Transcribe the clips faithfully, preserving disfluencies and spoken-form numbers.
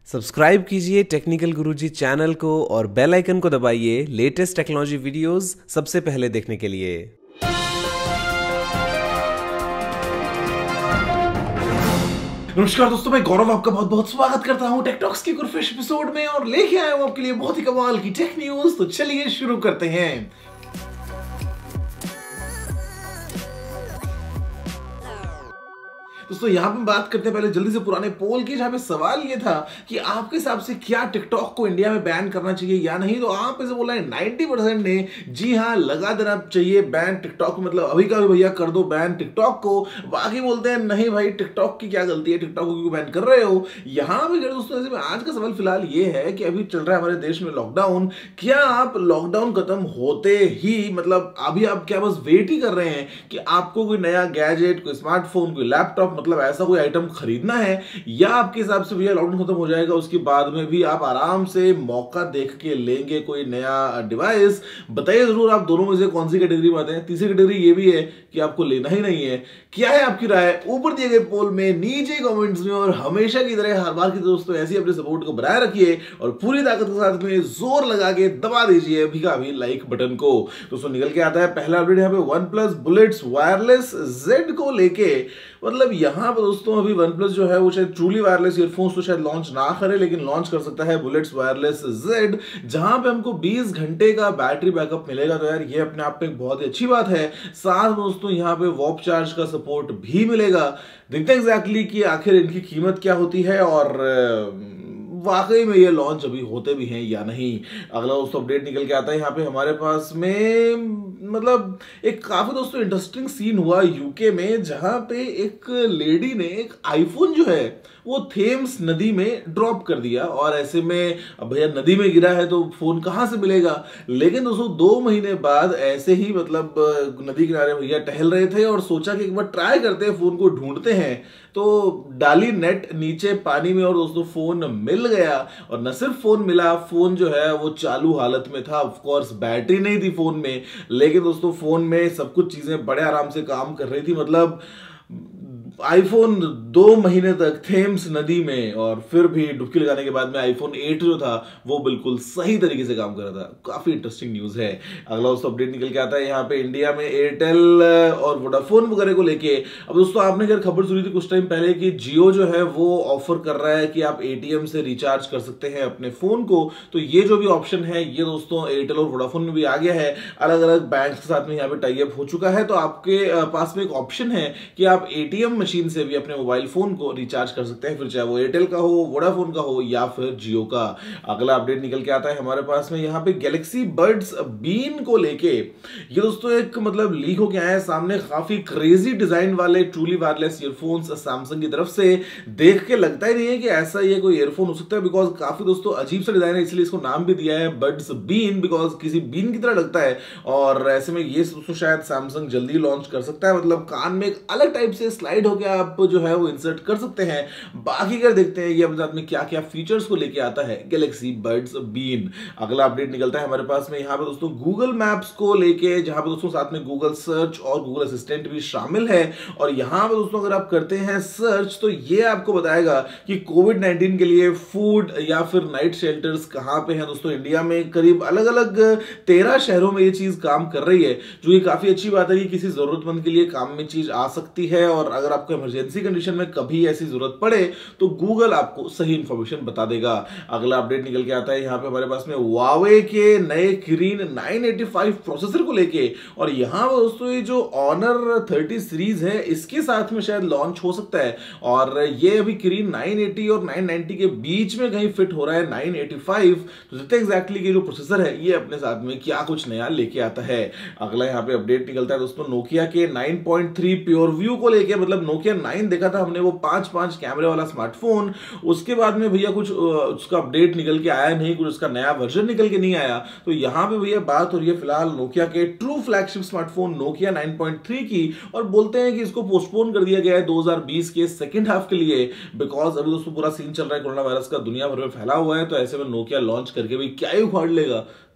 Subscribe कीजिए technical गुरुजी channel को और बेल आइकन को दबाइए लेटेस्ट टेक्नोलॉजी वीडियोस सबसे पहले देखने के लिए। नमस्कार दोस्तों, मैं गौरव आपका बहुत बहुत स्वागत करता हूं टेक टॉक्स के एक फ्रेश एपिसोड में और लेके आया हूं आपके लिए बहुत ही कमाल की टेक न्यूज। तो चलिए शुरू करते हैं। दोस्तों यहाँ पे बात करते हैं पहले जल्दी से पुराने पोल की, जहाँ पे सवाल ये था कि आपके हिसाब से क्या टिकटॉक को इंडिया में बैन करना चाहिए या नहीं। तो आप इसे बोला है नब्बे परसेंट ने जी हाँ लगा देना चाहिए बैन टिकटॉक, मतलब अभी का भी भैया कर दो बैन टिकटॉक को। बाकी बोलते हैं नहीं भाई टिकटॉक की क्या गलती है, टिकटॉक को क्यों बैन कर रहे हो। यहाँ पे दोस्तों ऐसे में आज का सवाल फिलहाल ये है कि अभी चल रहा है हमारे देश में लॉकडाउन, क्या आप लॉकडाउन खत्म होते ही मतलब अभी आप क्या बस वेट ही कर रहे हैं कि आपको कोई नया गैजेट, कोई स्मार्टफोन, कोई लैपटॉप, मतलब ऐसा कोई आइटम खरीदना है, या आपके हिसाब से भैया लॉकडाउन खत्म हो जाएगा उसके बाद में भी आप आराम से मौका देख के लेंगे कोई नया डिवाइस। बताइए जरूर आप दोनों में से कौन सी कैटेगरी में आते हैं। तीसरी कैटेगरी ये भी है कि आपको लेना ही नहीं है। क्या है आपकी राय ऊपर दिए गए पोल में नीचे कमेंट्स में, और हमेशा की तरह हर बार की दोस्तों ऐसी अपने सपोर्ट को बनाए रखिए और पूरी ताकत के साथ में जोर लगा के दबा दीजिए अभी का अभी लाइक बटन को। दोस्तों निकल के आता है पहला अपडेट यहाँ पे OnePlus bullets wireless Z को लेके। मतलब यहाँ पर दोस्तों अभी वन प्लस जो है वो शायद ट्रूली वायरलेस ईयरफोन्स तो शायद लॉन्च ना करे, लेकिन लॉन्च कर सकता है बुलेट्स वायरलेस जेड, जहां पे हमको बीस घंटे का बैटरी बैकअप मिलेगा। तो यार ये अपने आप में एक बहुत ही अच्छी बात है। साथ दोस्तों यहाँ पे वॉप चार्ज का सपोर्ट भी मिलेगा। देखते हैं एग्जैक्टली कि आखिर इनकी कीमत क्या होती है और वाकई में ये लॉन्च अभी होते भी हैं या नहीं। अगला दोस्तों अपडेट निकल के आता है यहाँ पे हमारे पास में, मतलब एक काफी दोस्तों इंटरेस्टिंग सीन हुआ यूके में, जहां पे एक लेडी ने एक आईफोन जो है वो थेम्स नदी में ड्रॉप कर दिया। और ऐसे में अब भैया नदी में गिरा है तो फोन कहां से मिलेगा। लेकिन दोस्तों दो महीने बाद ऐसे ही मतलब नदी किनारे भैया टहल रहे थे और सोचा कि एक बार ट्राई करते हैं, फोन को ढूंढते हैं। तो डाली नेट नीचे पानी में और दोस्तों फोन मिल गया। और न सिर्फ फोन मिला, फोन जो है वो चालू हालत में था। ऑफ कोर्स बैटरी नहीं थी फोन में, लेकिन दोस्तों फोन में सब कुछ चीजें बड़े आराम से काम कर रही थी। मतलब आईफोन दो महीने तक थेम्स नदी में, और फिर भी डुबकी लगाने के बाद में आईफोन एट जो था वो बिल्कुल सही तरीके से काम कर रहा था। काफी इंटरेस्टिंग न्यूज है। अगला दोस्तों अपडेट निकल के आता है यहाँ पे इंडिया में एयरटेल और वोडाफोन वगैरह को लेके। अब दोस्तों आपने अगर खबर सुनी थी कुछ टाइम पहले कि जियो जो है वो ऑफर कर रहा है कि आप एटीएम से रिचार्ज कर सकते हैं अपने फोन को। तो ये जो भी ऑप्शन है ये दोस्तों एयरटेल और वोडाफोन में भी आ गया है। अलग अलग बैंक के साथ में यहाँ पे टाई अप हो चुका है। तो आपके पास में एक ऑप्शन है कि आप एटीएम मशीन से भी अपने मोबाइल फोन को रिचार्ज कर सकते हैं, फिर चाहे वो एयरटेल का हो, वोडाफोन का हो या फिर जियो का। अगला अपडेट निकल के आता है हमारे पास में यहाँ पे गैलेक्सी बड्स बीन को लेके। ये दोस्तों एक मतलब लीक होके आया है सामने, काफी क्रेजी डिजाइन वाले ट्रूली वायरलेस ईयरफोन्स सैमसंग की तरफ से। देख के लगता ही नहीं है कि ऐसा ये कोई ईयरफोन हो सकता है, बिकॉज काफी दोस्तों अजीब सा डिजाइन है, इसलिए इसको नाम भी दिया है बड्स बीन, बिकॉज किसी बीन की तरह लगता है। और ऐसे में ये दोस्तों शायद सैमसंग जल्दी लॉन्च कर सकता है, मतलब कान में एक अलग टाइप से स्लाइड हो गया, आप जो है वो इंसर्ट कर सकते हैं। बाकी कर देखते हैं ये अपने साथ में क्या क्या फीचर्स को लेके आता है गैलेक्सी बड्स बीन। अगला अपडेट निकलता है हमारे पास में यहाँ पे दोस्तों गूगल मैप्स को लेके, जहां पे दोस्तों साथ में गूगल सर्च और गूगल असिस्टेंट भी शामिल है। और यहाँ पे दोस्तों अगर आप करते हैं सर्च तो ये आपको बताएगा कि कोविड नाइनटीन के लिए फूड या फिर नाइट शेल्टर्स कहां पे हैं। दोस्तों इंडिया में करीब अलग अलग तेरह शहरों में ये चीज काम कर रही है, जो कि काफी अच्छी बात है कि किसी जरूरतमंद के लिए काम में चीज आ सकती है। और अगर आपको इमरजेंसी कंडीशन में कभी ऐसी जरूरत पड़े तो गूगल आपको सही इंफॉर्मेशन बता देगा। अगला अपडेट निकल के आता है यहाँ पे हमारे पास में Huawei के नए Kirin nine eighty five processor को लेके। और यहाँ पर दोस्तों ये जो ऑनर थर्टी सीरीज है इसके साथ में शायद लॉन्च हो सकता है। और ये अभी किरीन नाइन एटी और नाइन नाइंटी के बीच में कहीं फिट हो रहा है नाइन एटी फाइव। तो देखते हैं एग्जैक्टली कि जो प्रोसेसर है ये अपने साथ में क्या कुछ नया लेके आता है। अगला यहाँ पे अपडेट निकलता है दोस्तों नोकिया के nine point three PureView को लेके। मतलब नोकिया नाइन देखा था हमने वो पांच पांच कैमरे वाला स्मार्टफोन, उसके बाद में भैया कुछ उसका अपडेट निकल के आया नहीं, कुछ उसका नया वर्जन निकल के नहीं आया। तो यहाँ पे भैया बात हो रही है फिलहाल नोकिया के true flagship smartphone Nokia nine point three की। और बोलते हैं कि इसको पोस्टपोन कर दिया गया है दो हज़ार बीस के सेकंड हाफ के लिए, बिकॉज अभी दोस्तों पूरा सीन चल रहा है कोरोना वायरस का दुनिया भर में फैला हुआ है। तो ऐसे में नोकिया लॉन्च करके भी क्या ही उखाड़ लेगा,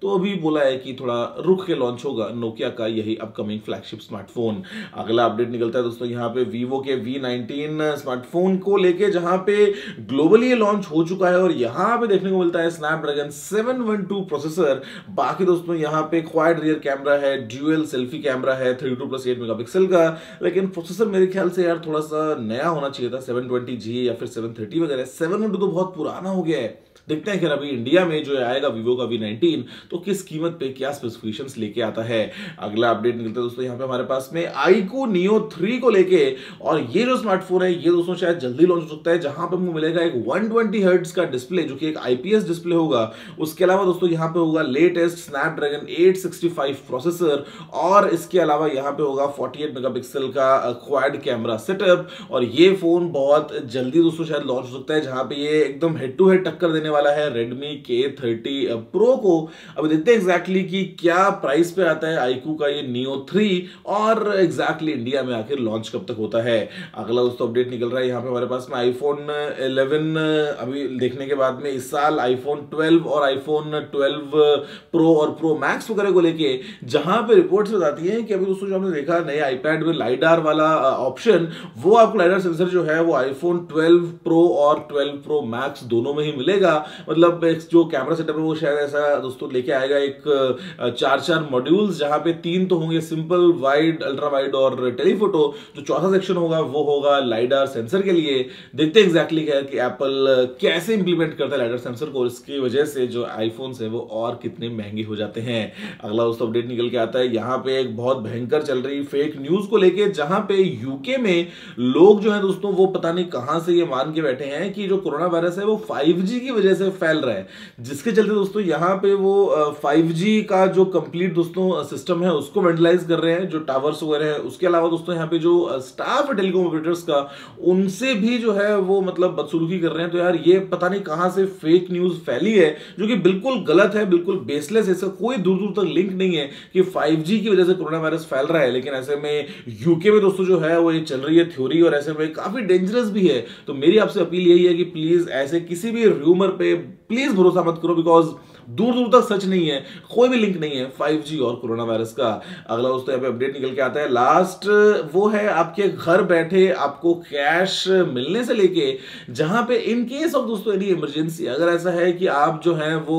तो अभी बोला है कि थोड़ा रुक के लॉन्च होगा नोकिया का यही अपकमिंग फ्लैगशिप स्मार्टफोन। अगला अपडेट निकलता है दोस्तों यहाँ पे वीवो के वी नाइनटीन स्मार्टफोन को लेके, जहां पे ग्लोबली ये लॉन्च हो चुका है और यहां पे देखने को मिलता है Snapdragon seven one two processor. बाकी दोस्तों यहाँ पे क्वाड रियर कैमरा है, ड्यूअल सेल्फी कैमरा है thirty two plus eight megapixel का, लेकिन प्रोसेसर मेरे ख्याल से यार थोड़ा सा नया होना चाहिए था, सेवन ट्वेंटी जी या फिर सेवन थर्टी वगैरह। सेवन वन टू तो बहुत पुराना हो गया है। देखते हैं कि अभी इंडिया में जो आएगा वीवो का वी नाइनटीन तो किस कीमत पे क्या स्पेसिफिकेशंस लेके आता है। अगला अपडेट निकलता है दोस्तों यहाँ पे हमारे पास में आईक्यू नियो थ्री को लेके, और ये जो स्मार्टफोन है ये दोस्तों शायद जल्दी लॉन्च हो सकता है, जहां पे हमको मिलेगा एक वन ट्वेंटी हर्ट्ज का डिस्प्ले जो कि एक आईपीएस डिस्प्ले होगा। उसके अलावा दोस्तों यहाँ पे होगा latest Snapdragon eight sixty five processor, और इसके अलावा यहाँ पे होगा फोर्टी एट मेगापिक्सल का क्वाड कैमरा सेटअप। और ये फोन बहुत जल्दी दोस्तों शायद लॉन्च हो सकता है, जहां पे ये एकदम हेड टू हेड टक्कर देने वाला है Redmi के थर्टी Pro को। अब देखते हैं एग्जैक्टली कि क्या प्राइस पे आता है iQOO का ये नियो थ्री, और एग्जैक्टली इंडिया में आखिर लॉन्च कब तक होता है। अगला दोस्तों अपडेट निकल रहा है यहाँ पे हमारे पास में आईफोन इलेवन अभी देखने के बाद में इस साल आईफोन ट्वेल्व और आईफोन ट्वेल्व प्रो और प्रो मैक्स वगैरह को लेके, जहां पे रिपोर्ट्स बताती हैं कि अभी दोस्तों जो हमने देखा नए आईपैड में लाइडार वाला ऑप्शन, वो आपको लाइडार सेंसर जो है वो आईफोन ट्वेल्व प्रो और ट्वेल्व प्रो मैक्स दोनों में ही मिलेगा। मतलब जो कैमरा सेटअप है वो शायद ऐसा दोस्तों लेके आएगा एक चार चार मॉड्यूल्स, जहां पे तीन तो होंगे सिंपल, वाइड, अल्ट्रा वाइड और टेलीफोटो। जो चौथा सेक्शन होगा वो होगा लाइडार सेंसर के लिए। देखते हैं एग्जैक्टली क्या कि एप्पल कैसे इंप्लीमेंट करता है लाइडार सेंसर को, और इसकी वजह से जो आईफोन्स है वो और कितने महंगे हो जाते हैं। अगला दोस्तों अपडेट निकल के आता है यहाँ पे एक बहुत भयंकर चल रही फेक न्यूज को लेके, जहां पे यूके में लोग जो है दोस्तों वो पता नहीं कहां से ये मान के बैठे हैं कि जो कोरोना वायरस है वो फाइव जी की वजह से फैल रहा है, जिसके चलते दोस्तों यहाँ पे वो फाइव जी का जो कंप्लीट दोस्तों सिस्टम है उसको वेंडलाइज कर रहे हैं, जो टावर्स वगैरह है। उसके अलावा दोस्तों यहाँ पे जो स्टाफ है टेलीकॉम ऑपरेटर्स का, उनसे भी जो है वो मतलब बदसलूकी कर रहे हैं। तो यार ये पता नहीं कहां से फेक न्यूज फैली है, जो कि बिल्कुल गलत है, बिल्कुल बेसलेस है। इसका कोई दूर दूर तक लिंक नहीं है कि फाइव जी की वजह से कोरोना वायरस फैल रहा है। लेकिन ऐसे में यूके में दोस्तों जो है वो ये चल रही है थ्योरी, और ऐसे में काफी डेंजरस भी है। तो मेरी आपसे अपील यही है कि प्लीज ऐसे किसी भी र्यूमर पे प्लीज भरोसा मत करो, बिकॉज दूर दूर तक सच नहीं है, कोई भी लिंक नहीं है फाइव जी और कोरोना वायरस का। अगला दोस्तों यहाँ पे अपडेट निकल के आता है लास्ट, वो है आपके घर बैठे आपको कैश मिलने से लेके, जहां पे इन केस ऑफ दोस्तों एनी इमरजेंसी, अगर ऐसा है कि आप जो है वो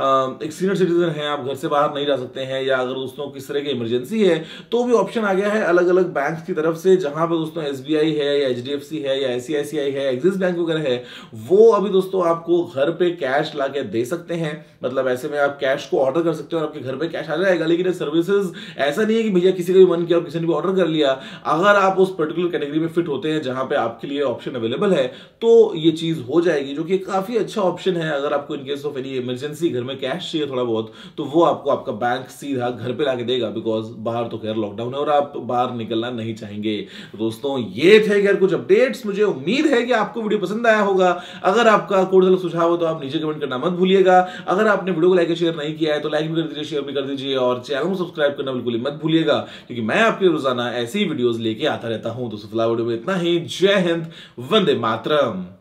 एक सीनियर सिटीजन है, आप घर से बाहर नहीं जा सकते हैं, या अगर दोस्तों किस तरह की इमरजेंसी है, तो भी ऑप्शन आ गया है अलग अलग बैंक की तरफ से, जहां पे दोस्तों एसबीआई है या एचडीएफसी है या आईसीआईसीआई है, एक्सिस बैंक वगैरह है, वो अभी दोस्तों आपको घर पे कैश ला के दे सकते हैं। मतलब ऐसे में आप कैश को ऑर्डर कर सकते हो और आपके घर पे कैश आ जाएगा। लेकिन ये सर्विसेज ऐसा नहीं है कि भैया किसी का भी मन किया और किसी ने भी ऑर्डर कर लिया। अगर आप उस पर्टिकुलर कैटेगरी में फिट होते हैं जहां पे आपके लिए ऑप्शन अवेलेबल है, तो ये चीज हो जाएगी, जो कि काफी अच्छा ऑप्शन है। अगर आपको in case of any emergency घर में कैश चाहिए थोड़ा बहुत, तो वो आपको आपका बैंक सीधा घर पे लाके देगा, बिकॉज बाहर तो खैर लॉकडाउन है और आप बाहर निकलना नहीं चाहेंगे। तो दोस्तों ये थे यार कुछ अपडेट्स। मुझे उम्मीद है कि आपको वीडियो पसंद आया होगा। अगर आपका कोई सुझाव हो तो आप नीचे कमेंट करना मत भूलिएगा। अगर आपने वीडियो को लाइक शेयर नहीं किया है तो लाइक भी कर दीजिए, शेयर भी कर दीजिए, और चैनल को सब्सक्राइब करना बिल्कुल ही मत भूलिएगा, क्योंकि मैं आपके रोजाना ऐसी वीडियोस लेके आता रहता हूं। तो फिलहाल वीडियो में इतना ही। जय हिंद, वंदे मातरम।